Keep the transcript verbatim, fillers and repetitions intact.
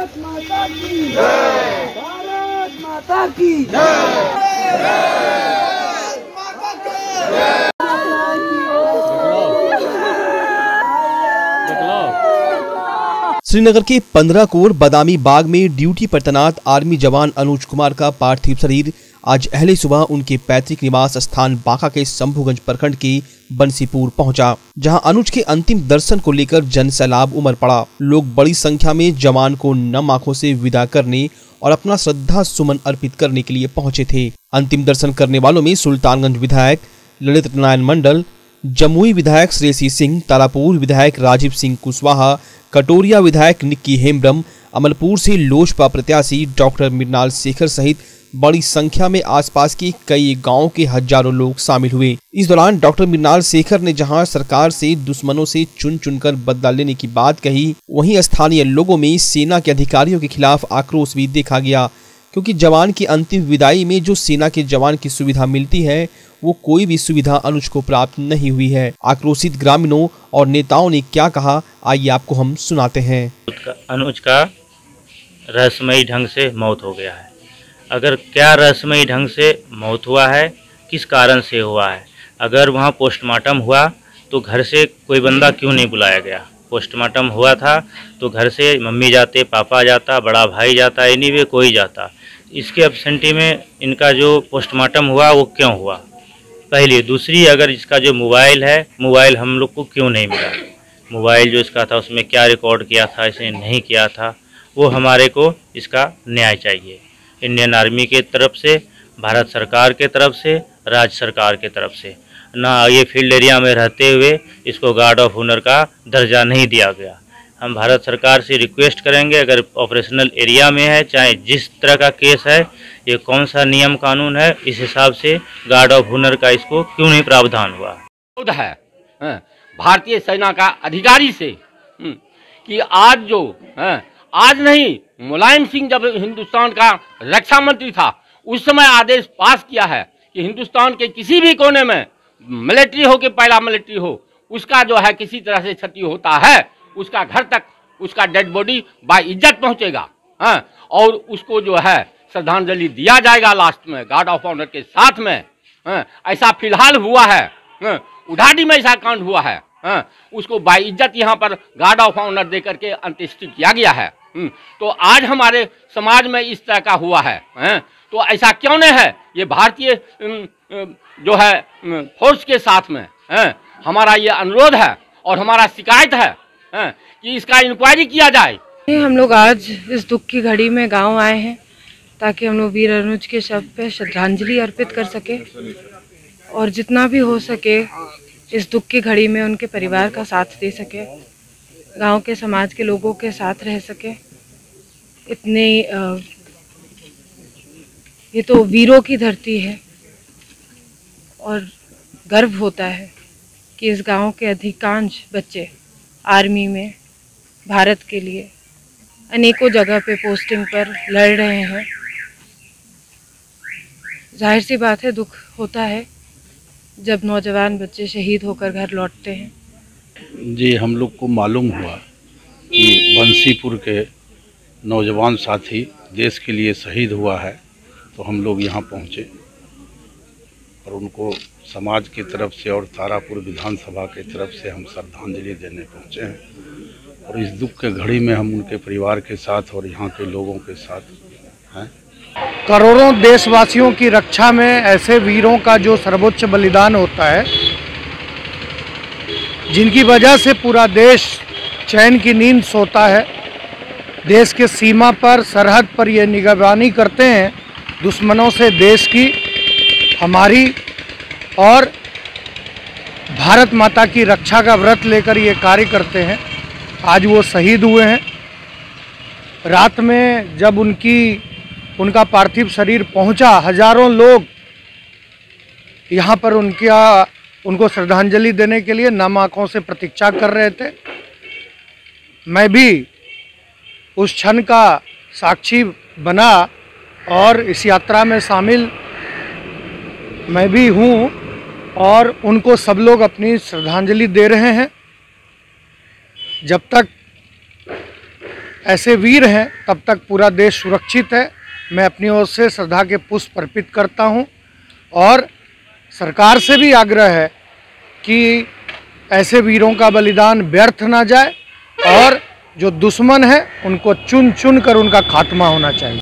भारत माता की जय, भारत माता की जय। श्रीनगर के पंद्रह कोर बदामी बाग में ड्यूटी पर तैनात आर्मी जवान अनुज कुमार का पार्थिव शरीर आज अहले सुबह उनके पैतृक निवास स्थान बांका के शंभुगंज प्रखंड के बंसीपुर पहुंचा, जहां अनुज के अंतिम दर्शन को लेकर जन सैलाब उमड़ पड़ा। लोग बड़ी संख्या में जवान को नम आंखों से विदा करने और अपना श्रद्धा सुमन अर्पित करने के लिए पहुंचे थे। अंतिम दर्शन करने वालों में सुल्तानगंज विधायक ललित नारायण मंडल, जमुई विधायक श्रेयसी सिंह, तारापुर विधायक राजीव सिंह कुशवाहा, कटोरिया विधायक निक्की हेम्ब्रम, अमलपुर से लोजपा प्रत्याशी डॉक्टर मृणाल शेखर सहित बड़ी संख्या में आसपास के कई गांवों के हजारों लोग शामिल हुए। इस दौरान डॉक्टर मृणाल शेखर ने जहां सरकार से दुश्मनों से चुन चुनकर बदला लेने की बात कही, वहीं स्थानीय लोगों में सेना के अधिकारियों के खिलाफ आक्रोश भी देखा गया, क्योंकि जवान की अंतिम विदाई में जो सेना के जवान की सुविधा मिलती है वो कोई भी सुविधा अनुज को प्राप्त नहीं हुई है। आक्रोशित ग्रामीणों और नेताओं ने क्या कहा, आइए आपको हम सुनाते हैं। अनुज का रहस्यमयी ढंग से मौत हो गया है। अगर क्या रहस्यमयी ढंग से मौत हुआ है, किस कारण से हुआ है, अगर वहाँ पोस्टमार्टम हुआ तो घर से कोई बंदा क्यों नहीं बुलाया गया। पोस्टमार्टम हुआ था तो घर से मम्मी जाते, पापा जाता, बड़ा भाई जाता, एनीवे कोई जाता। इसके एब्सेंटी में इनका जो पोस्टमार्टम हुआ वो क्यों हुआ, पहली। दूसरी, अगर इसका जो मोबाइल है, मोबाइल हम लोग को क्यों नहीं मिला। मोबाइल जो इसका था उसमें क्या रिकॉर्ड किया था, इसने नहीं किया था, वो हमारे को इसका न्याय चाहिए। इंडियन आर्मी के तरफ से, भारत सरकार के तरफ से, राज्य सरकार के तरफ से ना ये फील्ड एरिया में रहते हुए इसको गार्ड ऑफ ऑनर का दर्जा नहीं दिया गया। हम भारत सरकार से रिक्वेस्ट करेंगे, अगर ऑपरेशनल एरिया में है, चाहे जिस तरह का केस है, ये कौन सा नियम कानून है, इस हिसाब से गार्ड ऑफ ऑनर का इसको क्यों नहीं प्रावधान हुआ है भारतीय सेना का अधिकारी से कि आज जो है, आज नहीं, मुलायम सिंह जब हिंदुस्तान का रक्षा मंत्री था उस समय आदेश पास किया है कि हिंदुस्तान के किसी भी कोने में मिलिट्री हो कि पहला मिलिट्री हो, उसका जो है किसी तरह से क्षति होता है, उसका घर तक उसका डेड बॉडी बाय इज्जत पहुंचेगा है, और उसको जो है श्रद्धांजलि दिया जाएगा लास्ट में गार्ड ऑफ ऑनर के साथ में है। ऐसा फिलहाल हुआ है, है उढ़ाडी में ऐसा कांड हुआ है, है उसको बाय इज्जत यहाँ पर गार्ड ऑफ ऑनर दे करके अंत्येष्टि किया गया है। तो आज हमारे समाज में इस तरह का हुआ है, है तो ऐसा क्यों नहीं है। ये भारतीय जो है फोर्स के साथ में है, हमारा ये अनुरोध है और हमारा शिकायत है, है कि इसका इंक्वायरी किया जाए। हम लोग आज इस दुख की घड़ी में गांव आए हैं ताकि हम लोग वीर अनुज के शव पे श्रद्धांजलि अर्पित कर सके और जितना भी हो सके इस दुख की घड़ी में उनके परिवार का साथ दे सके, गांव के समाज के लोगों के साथ रह सके। इतने ये तो वीरों की धरती है और गर्व होता है कि इस गांव के अधिकांश बच्चे आर्मी में भारत के लिए अनेकों जगह पे पोस्टिंग पर लड़ रहे हैं। जाहिर सी बात है, दुख होता है जब नौजवान बच्चे शहीद होकर घर लौटते हैं। जी, हम लोग को मालूम हुआ कि बंसीपुर के नौजवान साथी देश के लिए शहीद हुआ है, तो हम लोग यहाँ पहुँचे और उनको समाज की तरफ से और तारापुर विधानसभा की तरफ से हम श्रद्धांजलि देने पहुँचे हैं। और इस दुख के घड़ी में हम उनके परिवार के साथ और यहाँ के लोगों के साथ हैं। करोड़ों देशवासियों की रक्षा में ऐसे वीरों का जो सर्वोच्च बलिदान होता है, जिनकी वजह से पूरा देश चैन की नींद सोता है, देश के सीमा पर, सरहद पर ये निगरानी करते हैं दुश्मनों से देश की, हमारी और भारत माता की रक्षा का व्रत लेकर ये कार्य करते हैं। आज वो शहीद हुए हैं। रात में जब उनकी उनका पार्थिव शरीर पहुंचा, हजारों लोग यहाँ पर उनका उनको श्रद्धांजलि देने के लिए नम आँखों से प्रतीक्षा कर रहे थे। मैं भी उस क्षण का साक्षी बना और इस यात्रा में शामिल मैं भी हूँ और उनको सब लोग अपनी श्रद्धांजलि दे रहे हैं। जब तक ऐसे वीर हैं तब तक पूरा देश सुरक्षित है। मैं अपनी ओर से श्रद्धा के पुष्प अर्पित करता हूं और सरकार से भी आग्रह है कि ऐसे वीरों का बलिदान व्यर्थ ना जाए और जो दुश्मन है उनको चुन चुन कर उनका खात्मा होना चाहिए।